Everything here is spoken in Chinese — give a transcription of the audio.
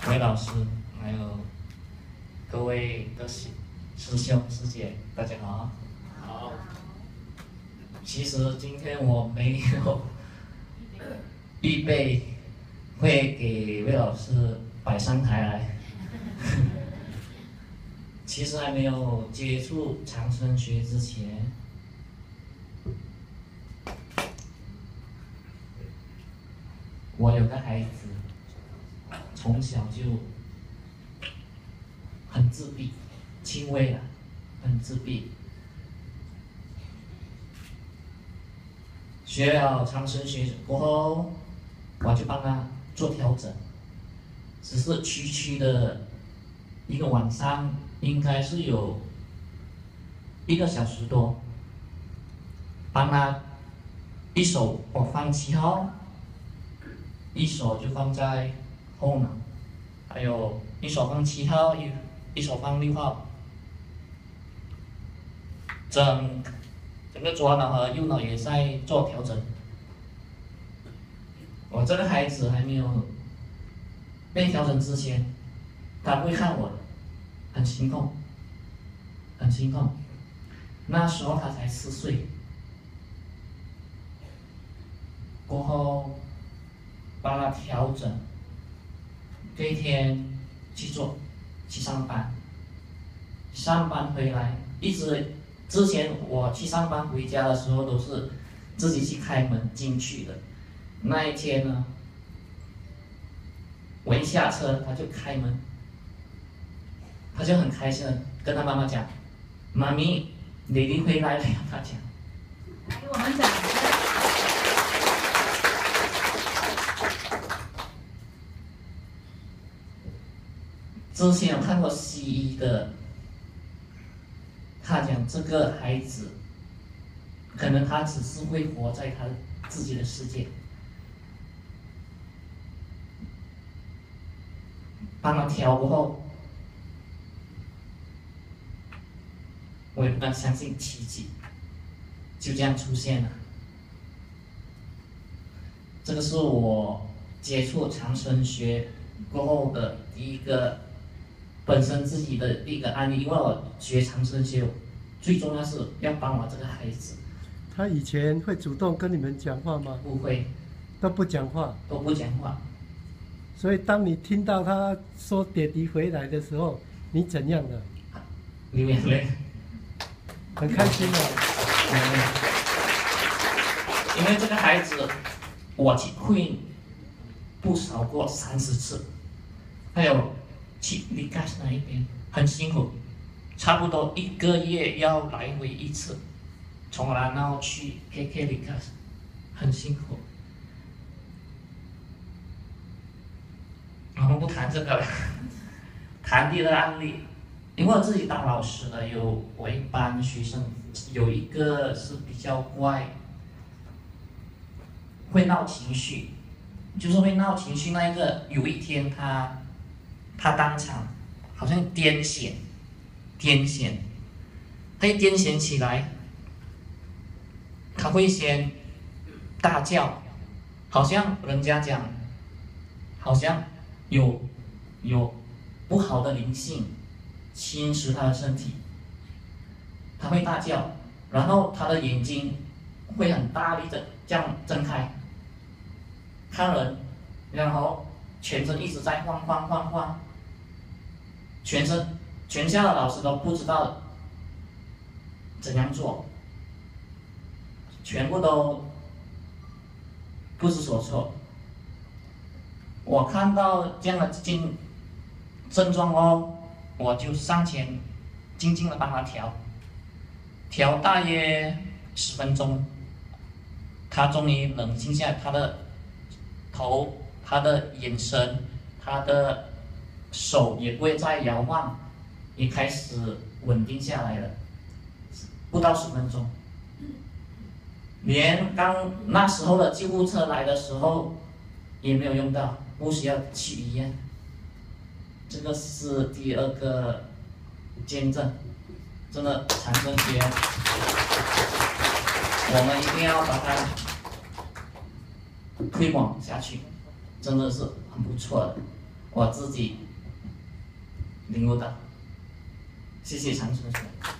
各位老师，还有各位的师兄师姐，大家好。好。其实今天我没有预备会给魏老师摆上台来。其实还没有接触长生学之前，我有个孩子，从小就很自闭，轻微的，很自闭。学了长生学过后，我就帮他做调整，只是区区的一个晚上，应该是有1个小时多，帮他一手我放7号，一手就放在后脑，还有一手放7号，一手放6号，整个左脑和右脑也在做调整。我这个孩子还没有被调整之前，他会看我的，很心痛，很心痛。那时候他才4岁，过后帮他调整，这一天去上班，上班回来之前我去上班回家的时候都是自己去开门进去的。那一天呢，我一下车他就开门，他就很开心的跟他妈妈讲：“妈咪，弟弟回来了。”他讲。 给我们讲。 之前有看过西医的，他讲这个孩子，可能他只是会活在他自己的世界。帮他调过后，我也不敢相信奇迹就这样出现了。这个是我接触长生学过后的第一个本身自己的一个案例，因为我学长生学最重要是要帮我这个孩子。 他以前会主动跟你们讲话吗？ 不会， 都不讲话。 都不讲话。 所以当你听到他说爹地回来的时候，你怎样的？ 流眼泪， 很开心啊。 因为这个孩子，我去会不少过30次，还有去离开那一边很辛苦，差不多1个月要来回1次，从然后去 KK 离开，很辛苦。我们不谈这个了，谈第2个案例。因为我自己当老师的，我一班学生有一个是比较怪，会闹情绪，就是会闹情绪那一个。有一天他当场好像癫痫，他一癫痫起来，他会先大叫，好像人家讲，好像有不好的灵性侵蚀他的身体，他会大叫，然后他的眼睛会很大力的这样睁开看人，然后全身一直在晃，全校的老师都不知道怎样做，全部都不知所措。我看到这样的症状哦，我就上前静静的帮他调大约10分钟，他终于冷静下来，他的头、他的眼神、他的手也不会再摇晃，也开始稳定下来了。不到10分钟，连那时候的救护车来的时候也没有用到，不需要去医院。这个是第2个见证，真的长生学，我们一定要把它推广下去，真的是很不错的。 我自己领悟的。谢谢长春师。